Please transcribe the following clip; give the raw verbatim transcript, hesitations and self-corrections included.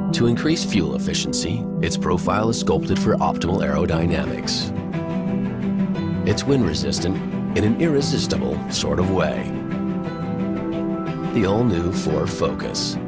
To increase fuel efficiency, its profile is sculpted for optimal aerodynamics. It's wind-resistant in an irresistible sort of way. The all-new Ford Focus.